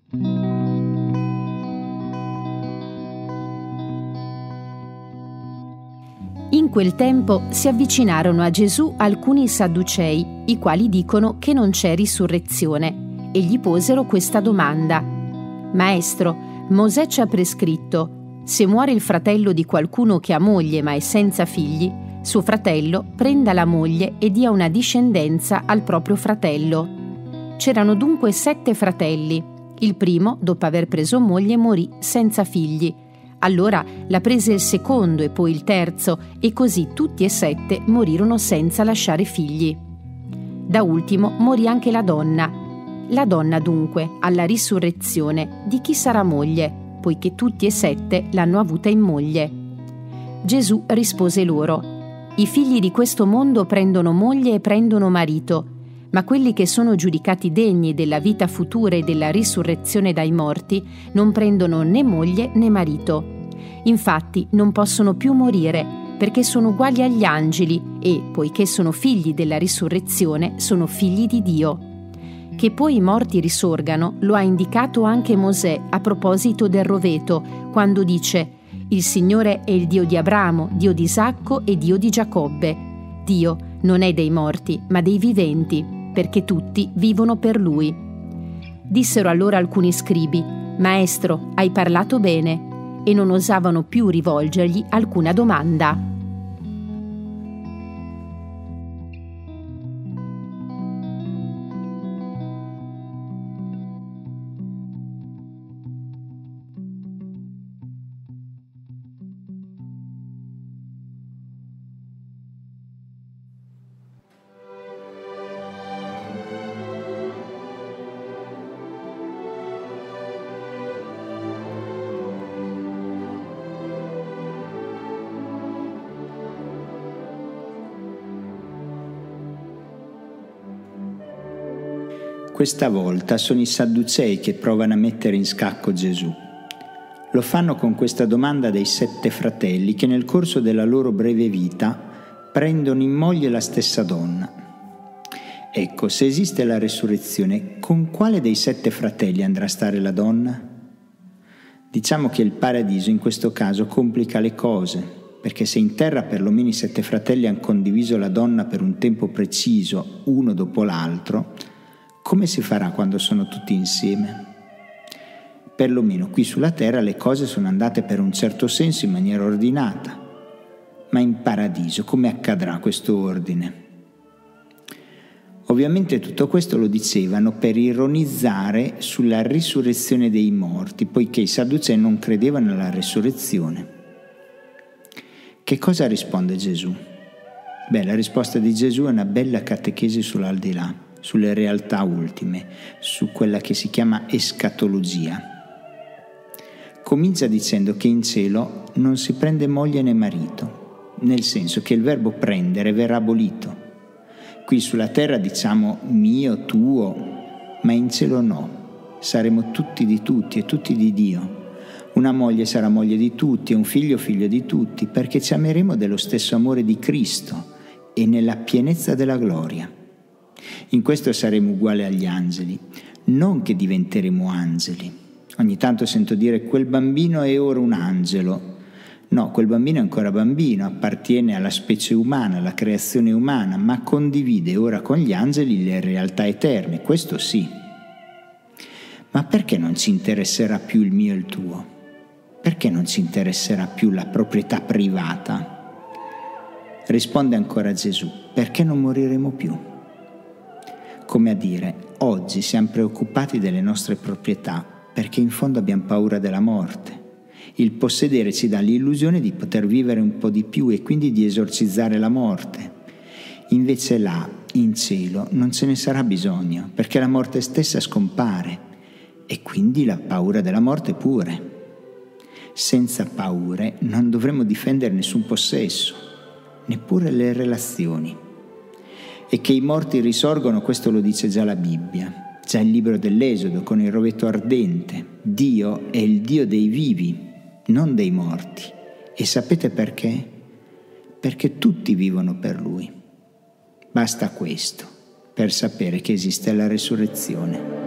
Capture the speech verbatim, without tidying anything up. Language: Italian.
In quel tempo si avvicinarono a Gesù alcuni sadducei, i quali dicono che non c'è risurrezione, e gli posero questa domanda: Maestro, Mosè ci ha prescritto: se muore il fratello di qualcuno che ha moglie ma è senza figli, suo fratello prenda la moglie e dia una discendenza al proprio fratello. C'erano dunque sette fratelli. Il primo, dopo aver preso moglie, morì senza figli. Allora la prese il secondo e poi il terzo, e così tutti e sette morirono senza lasciare figli. Da ultimo morì anche la donna. La donna dunque, alla risurrezione, di chi sarà moglie, poiché tutti e sette l'hanno avuta in moglie? Gesù rispose loro: I figli di questo mondo prendono moglie e prendono marito, ma quelli che sono giudicati degni della vita futura e della risurrezione dai morti non prendono né moglie né marito. Infatti non possono più morire, perché sono uguali agli angeli e, poiché sono figli della risurrezione, sono figli di Dio. Che poi i morti risorgano lo ha indicato anche Mosè a proposito del roveto, quando dice: Il Signore è il Dio di Abramo, Dio di Isacco e Dio di Giacobbe. Dio non è dei morti, ma dei viventi, perché tutti vivono per Lui. Dissero allora alcuni scribi: Maestro, hai parlato bene, e non osavano più rivolgergli alcuna domanda. Questa volta sono i Sadducei che provano a mettere in scacco Gesù. Lo fanno con questa domanda dei sette fratelli che nel corso della loro breve vita prendono in moglie la stessa donna. Ecco, se esiste la resurrezione, con quale dei sette fratelli andrà a stare la donna? Diciamo che il paradiso in questo caso complica le cose, perché se in terra perlomeno i sette fratelli hanno condiviso la donna per un tempo preciso, uno dopo l'altro, come si farà quando sono tutti insieme? Perlomeno qui sulla terra le cose sono andate per un certo senso in maniera ordinata, ma in paradiso come accadrà questo ordine? Ovviamente tutto questo lo dicevano per ironizzare sulla risurrezione dei morti, poiché i Sadducei non credevano alla risurrezione. Che cosa risponde Gesù? Beh, la risposta di Gesù è una bella catechesi sull'aldilà, sulle realtà ultime, su quella che si chiama escatologia. Comincia dicendo che in cielo non si prende moglie né marito, nel senso che il verbo prendere verrà abolito. Qui sulla terra diciamo mio, tuo, ma in cielo no, saremo tutti di tutti e tutti di Dio. Una moglie sarà moglie di tutti e un figlio figlio di tutti, perché ci ameremo dello stesso amore di Cristo e nella pienezza della gloria. In questo saremo uguali agli angeli, non che diventeremo angeli. Ogni tanto sento dire quel bambino è ora un angelo. No, quel bambino è ancora bambino, appartiene alla specie umana, alla creazione umana, ma condivide ora con gli angeli le realtà eterne, questo sì. Ma perché non ci interesserà più il mio e il tuo? Perché non ci interesserà più la proprietà privata? Risponde ancora Gesù: perché non moriremo più? Come a dire, oggi siamo preoccupati delle nostre proprietà perché in fondo abbiamo paura della morte. Il possedere ci dà l'illusione di poter vivere un po' di più e quindi di esorcizzare la morte. Invece là, in cielo, non ce ne sarà bisogno, perché la morte stessa scompare e quindi la paura della morte pure. Senza paure non dovremo difendere nessun possesso, neppure le relazioni. E che i morti risorgono, questo lo dice già la Bibbia, già il libro dell'Esodo con il roveto ardente. Dio è il Dio dei vivi, non dei morti. E sapete perché? Perché tutti vivono per Lui. Basta questo per sapere che esiste la resurrezione.